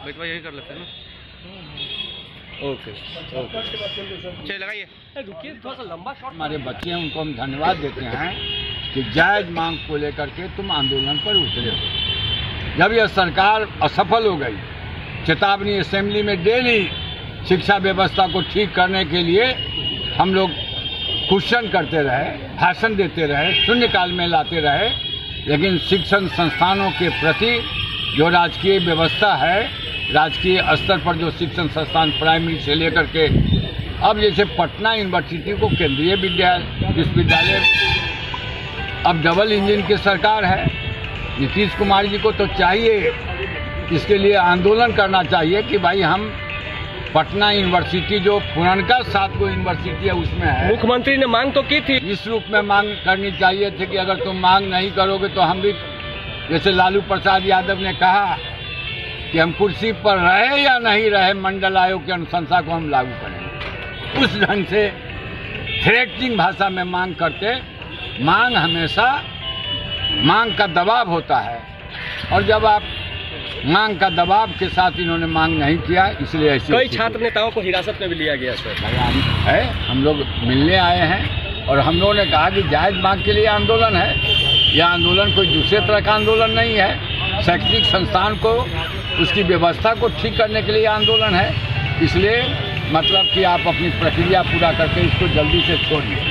बेटवा यही कर लेते हैं ना। ओके चलिए लगाइए, रुकिए थोड़ा सा लंबा शॉट। हमारे बच्चे हैं उनको हम धन्यवाद देते हैं कि जायज मांग को लेकर के तुम आंदोलन पर उतरे हो। जब यह सरकार असफल हो गई, चेतावनी असेंबली में डेली शिक्षा व्यवस्था को ठीक करने के लिए हम लोग क्वेश्चन करते रहे, भाषण देते रहे, शून्यकाल में लाते रहे, लेकिन शिक्षण संस्थानों के प्रति जो राजकीय व्यवस्था है, राजकीय स्तर पर जो शिक्षण संस्थान प्राइमरी से लेकर के अब जैसे पटना यूनिवर्सिटी को केंद्रीय विश्वविद्यालय अब डबल इंजन की सरकार है। नीतीश कुमार जी को तो चाहिए, इसके लिए आंदोलन करना चाहिए कि भाई हम पटना यूनिवर्सिटी जो पुरानका 7 गो यूनिवर्सिटी है उसमें है। मुख्यमंत्री ने मांग तो की थी, इस रूप में मांग करनी चाहिए थी कि अगर तुम मांग नहीं करोगे तो हम भी, जैसे लालू प्रसाद यादव ने कहा कि हम कुर्सी पर रहे या नहीं रहे, मंडल आयोग की अनुशंसा को हम लागू करेंगे। उस ढंग से थ्रेटनिंग भाषा में मांग करते, मांग हमेशा मांग का दबाव होता है, और जब आप मांग का दबाव के साथ इन्होंने मांग नहीं किया, इसलिए ऐसी कई छात्र नेताओं को हिरासत में भी लिया गया सर है। हम लोग मिलने आए हैं और हम लोगों ने कहा कि जायज मांग के लिए आंदोलन है। यह आंदोलन कोई दूसरे तरह का आंदोलन नहीं है, शैक्षणिक संस्थान को उसकी व्यवस्था को ठीक करने के लिए आंदोलन है। इसलिए मतलब कि आप अपनी प्रक्रिया पूरा करके इसको जल्दी से छोड़िए।